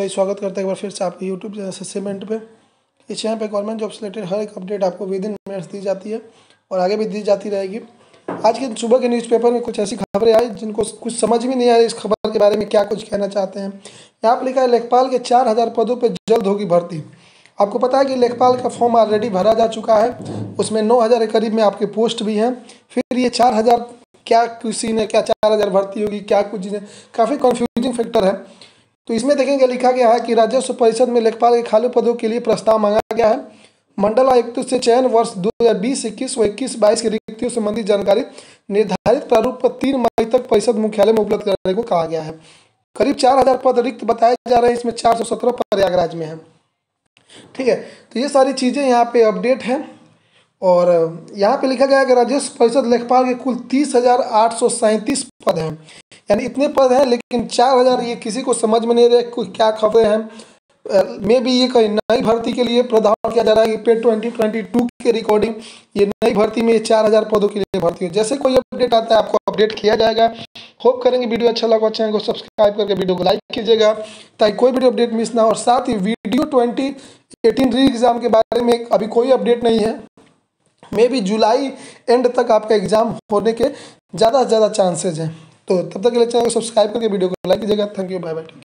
सही स्वागत करते हैं एक बार फिर से आपके यूट्यूब चैनल सेमेंट पे। इस चैनल पे गवर्नमेंट जॉब से रिलेटेड हर एक अपडेट आपको विद इन मिनट्स दी जाती है और आगे भी दी जाती रहेगी। आज के सुबह के न्यूज़पेपर में कुछ ऐसी खबरें आई जिनको कुछ समझ में नहीं आ रही इस खबर के बारे में क्या कुछ कहना चाहते हैं। यहाँ पर लिखा है लेखपाल के 4000 पदों पर जल्द होगी भर्ती। आपको पता है कि लेखपाल का फॉर्म ऑलरेडी भरा जा चुका है, उसमें 9000 के करीब में आपके पोस्ट भी हैं। फिर ये 4000 क्या किसी ने क्या 4000 भर्ती होगी क्या कुछ ने काफ़ी कन्फ्यूजिंग फैक्टर है। तो इसमें देखेंगे लिखा गया है कि राजस्व परिषद में लेखपाल के खाली पदों के लिए प्रस्ताव मांगा गया है। मंडल आयुक्त से चयन वर्ष 2020-21 व 21-22 की रिक्तियों संबंधी जानकारी निर्धारित प्रारूप पर 3 मई तक परिषद मुख्यालय में उपलब्ध करने को कहा गया है। करीब 4000 पद रिक्त बताए जा रहे हैं, इसमें 417 प्रयागराज में है। ठीक है, तो ये सारी चीज़ें यहाँ पे अपडेट हैं और यहाँ पे लिखा गया है कि राजस्व परिषद लेखपाल के कुल 30,837 पद हैं, यानी इतने पद हैं लेकिन 4000 ये किसी को समझ में नहीं रहे क्या खबरें हैं। मे भी ये कहीं नई भर्ती के लिए प्रावधान किया जा रहा है कि पे 2022 के रिकॉर्डिंग ये नई भर्ती में 4000 पदों के लिए भर्ती हो। जैसे कोई अपडेट आता है आपको अपडेट किया जाएगा। होप करेंगे वीडियो अच्छा लगा, चैनल को सब्सक्राइब करके वीडियो को लाइक कीजिएगा ताकि कोई भी अपडेट मिस ना हो। और साथ ही वीडियो 2018 री एग्ज़ाम के बारे में अभी कोई अपडेट नहीं है। मे भी जुलाई एंड तक आपका एग्जाम होने के ज़्यादा से ज़्यादा चांसेज हैं। तो तब तक के लिए चैनल को सब्सक्राइब करके वीडियो को लाइक कीजिएगा। Thank you, bye bye.